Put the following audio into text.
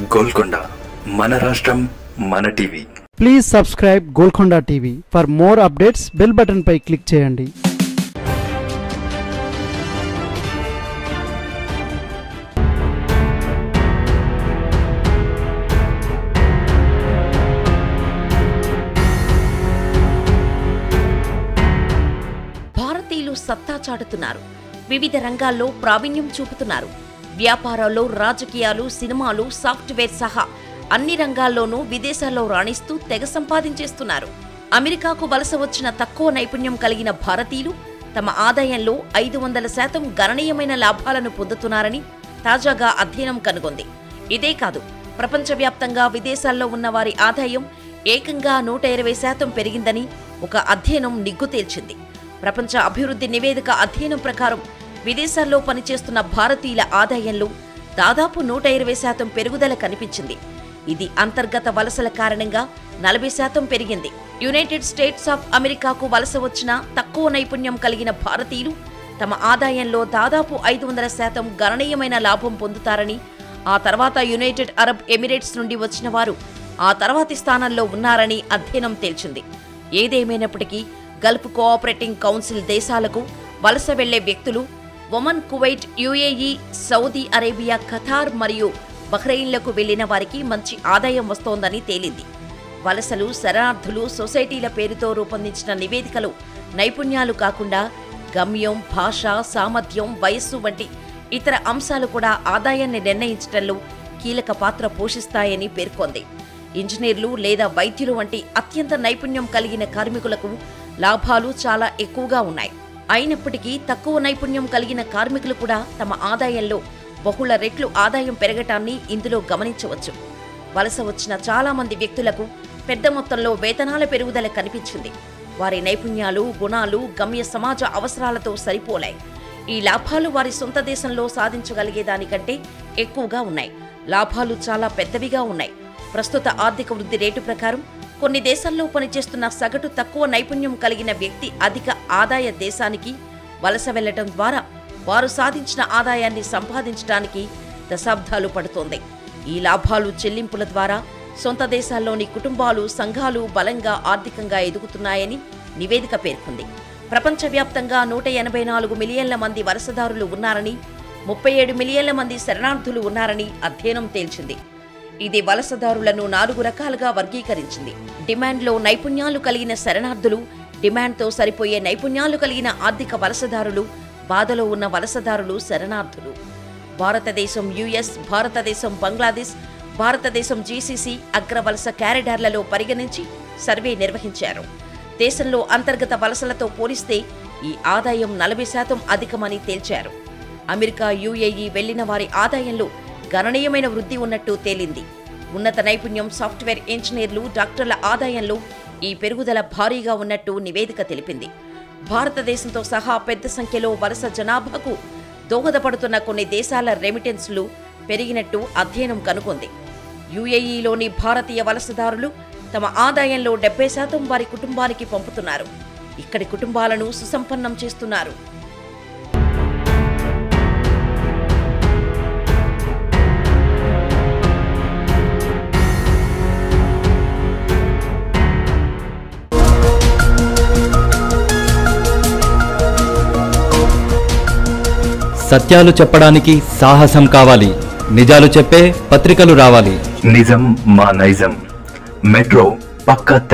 గోల్కొండ మన రాష్ట్రం మన TV. Please subscribe Golconda TV. For more updates bell button పై క్లిక్ చేయండి. భారతీయులు సత్తా చాటుతున్నారు. వివిధ రంగాల్లో ప్రావీణ్యం చూపుతున్నారు. వ్యాపారాల్లో, రాజకీయాలు, సినిమాలు, సాఫ్ట్వేర్ సహా అన్ని రంగాల్లోనూ విదేశాల్లో రాణిస్తూ తెగ సంపాదించేస్తున్నారు. అమెరికాకు వలస వచ్చిన తక్కువ నైపుణ్యం కలిగిన భారతీయులు తమ ఆదాయంలో 500% గణనీయమైన లాభాలను పొందుతున్నారని తాజాగా అధ్యయనం కనుగొంది. ఇదే కాదు, ప్రపంచవ్యాప్తంగా విదేశాల్లో ఉన్న వారి ఆదాయం ఏకంగా 120% పెరిగిందని ఒక అధ్యయనం నిగ్గు తేల్చింది. ప్రపంచ అభివృద్ధి నివేదిక అధ్యయనం ప్రకారం విదేశాల్లో పనిచేస్తున్న భారతీయుల ఆదాయంలో దాదాపు 120% పెరుగుదల కనిపించింది. ఇది అంతర్గత వలసల కారణంగా 40% పెరిగింది. యునైటెడ్ స్టేట్స్ ఆఫ్ అమెరికాకు వలస వచ్చిన తక్కువ నైపుణ్యం కలిగిన భారతీయులు తమ ఆదాయంలో దాదాపు 500% గణనీయమైన లాభం పొందుతారని, ఆ తర్వాత యునైటెడ్ అరబ్ ఎమిరేట్స్ నుండి వచ్చిన వారు ఆ తర్వాతి స్థానంలో ఉన్నారని అధ్యయనం తేల్చింది. ఏదేమైనప్పటికీ గల్ఫ్ కోఆపరేటింగ్ కౌన్సిల్ దేశాలకు వలస వెళ్లే వ్యక్తులు Oman, Kuwait, UAE, Saudi Arabia, Qatar మరియు బహ్రెయిన్లకు వెళ్లిన వారికి మంచి ఆదాయం వస్తోందని తేలింది. వలసలు, శరణార్థులు సొసైటీల పేరుతో రూపొందించిన నివేదికలు నైపుణ్యాలు కాకుండా గమ్యం, భాష, సామర్థ్యం, వయస్సు వంటి ఇతర అంశాలు కూడా ఆదాయాన్ని నిర్ణయించడంలో కీలక పాత్ర పోషిస్తాయని పేర్కొంది. ఇంజనీర్లు లేదా వైద్యులు వంటి అత్యంత నైపుణ్యం కలిగిన కార్మికులకు లాభాలు చాలా ఎక్కువగా ఉన్నాయి. అయినప్పటికీ తక్కువ నైపుణ్యం కలిగిన కార్మికులు కూడా తమ ఆదాయంలో బహుళ రెట్లు ఆదాయం పెరగటాన్ని ఇందులో గమనించవచ్చు. వలస వచ్చిన చాలా మంది వ్యక్తులకు పెద్ద మొత్తంలో వేతనాల పెరుగుదల కనిపించింది. వారి నైపుణ్యాలు, గుణాలు గమ్య సమాజ అవసరాలతో సరిపోలాయి. ఈ లాభాలు వారి సొంత దేశంలో సాధించగలిగేదానికంటే ఎక్కువగా ఉన్నాయి. లాభాలు చాలా పెద్దవిగా ఉన్నాయి. ప్రస్తుత ఆర్థిక వృద్ధి రేటు ప్రకారం కొన్ని దేశాల్లో పనిచేస్తున్న సగటు తక్కువ నైపుణ్యం కలిగిన వ్యక్తి అధిక ఆదాయ దేశానికి వలస వెళ్లటం ద్వారా వారు సాధించిన ఆదాయాన్ని సంపాదించడానికి దశాబ్దాలు పడుతోంది. ఈ లాభాలు చెల్లింపుల ద్వారా సొంత దేశాల్లోని కుటుంబాలు, సంఘాలు బలంగా ఆర్థికంగా ఎదుగుతున్నాయని నివేదిక పేర్కొంది. ప్రపంచవ్యాప్తంగా 184 మిలియన్ల మంది వలసదారులు ఉన్నారని, 37 మిలియన్ల మంది శరణార్థులు ఉన్నారని అధ్యయనం తేల్చింది. ఇది వలసదారులను 4 రకాలుగా వర్గీకరించింది. డిమాండ్లో నైపుణ్యాలు కలిగిన శరణార్థులు, డిమాండ్తో సరిపోయే నైపుణ్యాలు కలిగిన ఆర్థిక వలసదారులు, బాధలో ఉన్న వలసదారులు, శరణార్థులు. భారతదేశం, యుఎస్, భారతదేశం, బంగ్లాదేశ్, భారతదేశం జీసీసీ అగ్రవలస క్యారిడార్లలో పరిగణించి సర్వే నిర్వహించారు. దేశంలో అంతర్గత వలసలతో పోలిస్తే ఈ ఆదాయం 40% అధికమని తేల్చారు. అమెరికా, యుఏఈ వెళ్లిన వారి ఆదాయంలో గణనీయమైన వృద్ధి ఉన్నట్టు తేలింది. ఉన్నత నైపుణ్యం, సాఫ్ట్వేర్ ఇంజనీర్లు, డాక్టర్ల ఆదాయంలో ఈ పెరుగుదల భారీగా ఉన్నట్టు నివేదిక తెలిపింది. భారతదేశంతో సహా పెద్ద సంఖ్యలో వలస జనాభాకు దోహదపడుతున్న కొన్ని దేశాల రెమిటెన్స్లు పెరిగినట్టు అధ్యయనం కనుగొంది. యుఏఈలోని భారతీయ వలసదారులు తమ ఆదాయంలో 70% వారి కుటుంబానికి పంపుతున్నారు. ఇక్కడి కుటుంబాలను సుసంపన్నం చేస్తున్నారు. సత్యాలు చెప్పడానికి సాహసం కావాలి. నిజాలు చెప్పే పత్రికలు రావాలి. నిజం మా నైజం. మెట్రో పక్క